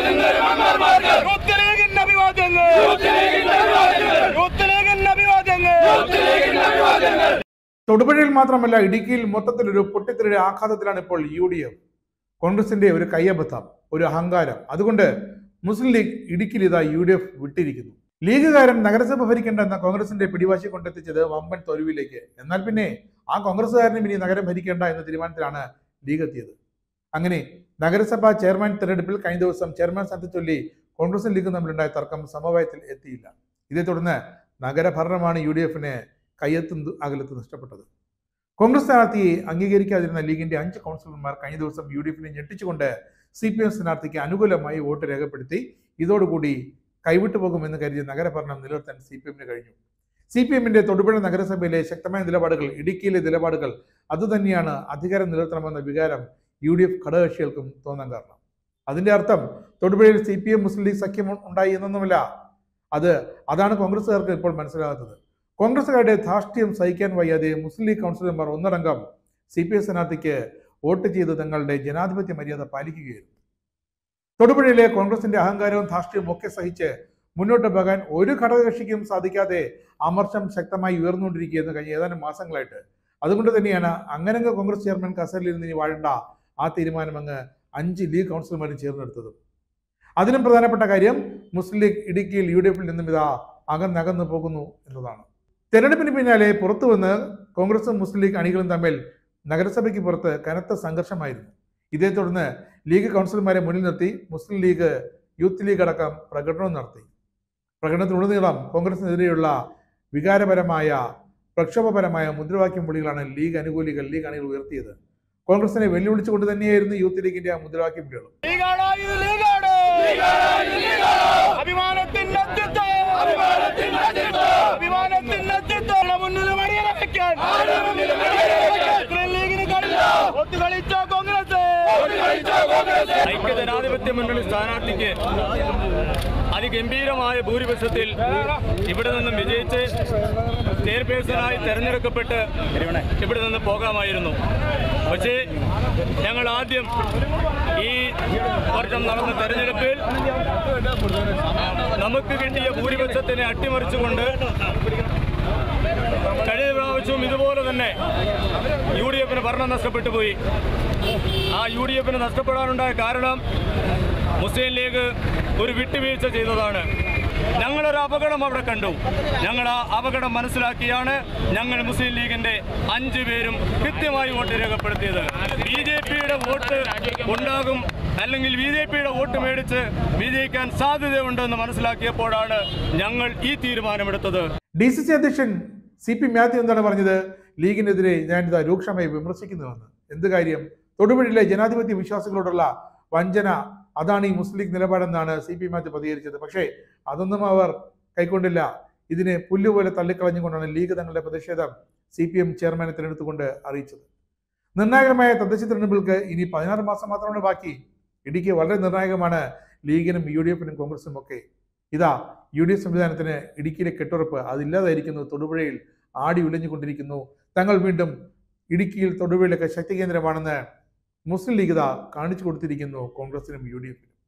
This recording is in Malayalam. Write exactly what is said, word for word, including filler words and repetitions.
തൊടുപുഴയിൽ മാത്രമല്ല ഇടുക്കിയിൽ മൊത്തത്തിലൊരു പൊട്ടിത്തെറിയുടെ ആഘാതത്തിലാണ് ഇപ്പോൾ യു ഡി എഫ്. കോൺഗ്രസിന്റെ ഒരു കയ്യബദ്ധം, ഒരു അഹങ്കാരം. അതുകൊണ്ട് മുസ്ലിം ലീഗ് ഇടുക്കിയിൽ ഇതാ യു ഡി എഫ് വിട്ടിരിക്കുന്നു. ലീഗുകാരൻ നഗരസഭ ഭരിക്കേണ്ട എന്ന കോൺഗ്രസിന്റെ പിടിവാശി കൊണ്ടെത്തിച്ചത് വമ്പൻ തോൽവിയിലേക്ക്. എന്നാൽ പിന്നെ ആ കോൺഗ്രസുകാരനും ഇനി നഗരം ഭരിക്കേണ്ട എന്ന തീരുമാനത്തിലാണ് ലീഗ് എത്തിയത്. അങ്ങനെ നഗരസഭാ ചെയർമാൻ തെരഞ്ഞെടുപ്പിൽ കഴിഞ്ഞ ദിവസം ചെയർമാൻ സ്ഥാനത്തെ ചൊല്ലി കോൺഗ്രസും ലീഗും തമ്മിലുണ്ടായ തർക്കം സമവായത്തിൽ എത്തിയില്ല. ഇതേ തുടർന്ന് നഗരഭരണമാണ് യു ഡി എഫിന് കയ്യെത്തും അകലത്ത് നഷ്ടപ്പെട്ടത്. കോൺഗ്രസ് സ്ഥാനാർത്ഥിയെ അംഗീകരിക്കാതിരുന്ന ലീഗിന്റെ അഞ്ച് കൗൺസിലർമാർ കഴിഞ്ഞ ദിവസം യു ഡി എഫിനെ ഞെട്ടിച്ചുകൊണ്ട് സി പി എം സ്ഥാനാർത്ഥിക്ക് അനുകൂലമായി വോട്ട് രേഖപ്പെടുത്തി. ഇതോടുകൂടി കൈവിട്ടു പോകുമെന്ന് കരുതിയ നഗരഭരണം നിലനിർത്താൻ സി പി എമ്മിന് കഴിഞ്ഞു. സി പി എമ്മിന്റെ തൊടുപുഴ നഗരസഭയിലെ ശക്തമായ നിലപാടുകൾ, ഇടുക്കിയിലെ നിലപാടുകൾ അതുതന്നെയാണ് അധികാരം നിലനിർത്തണമെന്ന വികാരം യു ഡി എഫ് ഘടകകക്ഷികൾക്കും തോന്നാൻ കാരണം. അതിന്റെ അർത്ഥം തൊടുപുഴയിൽ സി പി എം മുസ്ലിം ലീഗ് സഖ്യം ഉണ്ടായി എന്നൊന്നുമില്ല. അത് അതാണ് കോൺഗ്രസുകാർക്ക് ഇപ്പോൾ മനസ്സിലാകാത്തത്. കോൺഗ്രസുകാരുടെ ധാർഷ്ട്യം സഹിക്കാൻ വയ്യാതെ മുസ്ലിം ലീഗ് കൗൺസിലർമാർ ഒന്നടങ്കം സി പി എം സ്ഥാനാർത്ഥിക്ക് വോട്ട് ചെയ്ത് തങ്ങളുടെ ജനാധിപത്യ മര്യാദ പാലിക്കുകയായിരുന്നു. തൊടുപുഴയിലെ കോൺഗ്രസിന്റെ അഹങ്കാരവും ധാർഷ്ട്യവും ഒക്കെ സഹിച്ച് മുന്നോട്ട് പോകാൻ ഒരു ഘടകകക്ഷിക്കും സാധിക്കാതെ അമർഷം ശക്തമായി ഉയർന്നുകൊണ്ടിരിക്കുകയെന്ന് കഴിഞ്ഞ ഏതാനും മാസങ്ങളായിട്ട്. അതുകൊണ്ട് തന്നെയാണ് അങ്ങനങ്ങ് കോൺഗ്രസ് ചെയർമാൻ കസേരയിൽ നിന്ന് ഇനി വാഴേണ്ട ആ തീരുമാനം അങ്ങ് അഞ്ച് ലീഗ് കൗൺസിലർമാരും ചേർന്നെടുത്തത്. അതിനും പ്രധാനപ്പെട്ട കാര്യം മുസ്ലിം ലീഗ് ഇടുക്കിയിൽ യു ഡി എഫിൽ നിന്നും ഇതാ അകന്നകന്നു പോകുന്നു എന്നതാണ്. തെരഞ്ഞെടുപ്പിന് പിന്നാലെ പുറത്തു വന്ന് കോൺഗ്രസും മുസ്ലിം ലീഗ് അണികളും തമ്മിൽ നഗരസഭയ്ക്ക് പുറത്ത് കനത്ത സംഘർഷമായിരുന്നു. ഇതേ തുടർന്ന് ലീഗ് കൗൺസിലർമാരെ മുന്നിൽ നിർത്തി മുസ്ലിം ലീഗ്, യൂത്ത് ലീഗ് അടക്കം പ്രകടനവും നടത്തി. പ്രകടനത്തിനുടനീളം കോൺഗ്രസിനെതിരെയുള്ള വികാരപരമായ, പ്രക്ഷോഭപരമായ മുദ്രാവാക്യം വിളികളാണ് ലീഗ് അനുകൂലികൾ, ലീഗ് അണികൾ ഉയർത്തിയത്. കോൺഗ്രസിനെ വെല്ലുവിളിച്ചുകൊണ്ട് തന്നെയായിരുന്നു യൂത്ത് ലീഗിന്റെ ആ മുദ്രാവാക്യം വിളികൾ. ഐക്യജനാധിപത്യ മുന്നണി സ്ഥാനാർത്ഥിക്ക് അതിഗംഭീരമായ ഭൂരിപക്ഷത്തിൽ ഇവിടെ നിന്നും വിജയിച്ച് ചെയർപേഴ്സണായി തെരഞ്ഞെടുക്കപ്പെട്ട് ഇവിടെ നിന്ന് പോകാമായിരുന്നു. പക്ഷേ ഞങ്ങൾ ആദ്യം ഈ വർഷം നടന്ന തെരഞ്ഞെടുപ്പിൽ നമുക്ക് കിട്ടിയ ഭൂരിപക്ഷത്തിനെ അട്ടിമറിച്ചുകൊണ്ട് കഴിഞ്ഞ പ്രാവശ്യവും ഇതുപോലെ തന്നെ യു ഡി എഫിന് ഭരണം നഷ്ടപ്പെട്ടു പോയി. ആ യു ഡി എഫിന് നഷ്ടപ്പെടാനുണ്ടായ കാരണം മുസ്ലിം ലീഗ് ഒരു വിട്ടുവീഴ്ച ചെയ്തതാണ്. ഞങ്ങളൊരു അപകടം അവിടെ കണ്ടു. ഞങ്ങൾ ആ അപകടം മനസ്സിലാക്കിയാണ് ഞങ്ങൾ മുസ്ലിം ലീഗിന്റെ അഞ്ചു പേരും കൃത്യമായി വോട്ട് രേഖപ്പെടുത്തിയത്. ബി ജെ പിയുടെ വോട്ട് ഉണ്ടാകും, അല്ലെങ്കിൽ ബി ജെ പിയുടെ വോട്ട് മേടിച്ച് വിജയിക്കാൻ സാധ്യതയുണ്ടെന്ന് മനസ്സിലാക്കിയപ്പോഴാണ് ഞങ്ങൾ ഈ തീരുമാനമെടുത്തത്. ഡി സി സി അധ്യക്ഷൻ സി പി മാത്യു എന്താണ് പറഞ്ഞത്? ലീഗിനെതിരെ ഞാനിതാ രൂക്ഷമായി വിമർശിക്കുന്നുവെന്ന്. എന്ത് കാര്യം? തൊടുപുഴയിലെ ജനാധിപത്യ വിശ്വാസികളോടുള്ള വഞ്ചന, അതാണ് ഈ മുസ്ലിം ലീഗ് നിലപാടെന്നാണ് സി പി മാത്യു പ്രതികരിച്ചത്. പക്ഷേ അതൊന്നും അവർ കൈക്കൊണ്ടില്ല. ഇതിനെ പുല്ലുപോലെ തള്ളിക്കളഞ്ഞുകൊണ്ടാണ് ലീഗ് തങ്ങളുടെ പ്രതിഷേധം സി പി എം ചെയർമാനെ തിരഞ്ഞെടുത്തുകൊണ്ട് അറിയിച്ചത്. നിർണായകമായ തദ്ദേശ തിരഞ്ഞെടുപ്പുകൾക്ക് ഇനി പതിനാറ് മാസം മാത്രമാണ് ബാക്കി. ഇടുക്കി വളരെ നിർണായകമാണ് ലീഗിനും യു ഡി എഫിനും കോൺഗ്രസിനും ഒക്കെ. ഇതാ യു ഡി എഫ് സംവിധാനത്തിന് ഇടുക്കിയിലെ കെട്ടുറപ്പ് അതില്ലാതായിരിക്കുന്നു. തൊടുപുഴയിൽ ആടി ഉലഞ്ഞുകൊണ്ടിരിക്കുന്നു. തങ്ങൾ വീണ്ടും ഇടുക്കിയിൽ തൊടുപുഴയിലൊക്കെ ശക്തി കേന്ദ്രമാണെന്ന് മുസ്ലിം ലീഗ് ഇതാ കാണിച്ചു കൊടുത്തിരിക്കുന്നു കോൺഗ്രസിനും യു ഡി എഫിനും.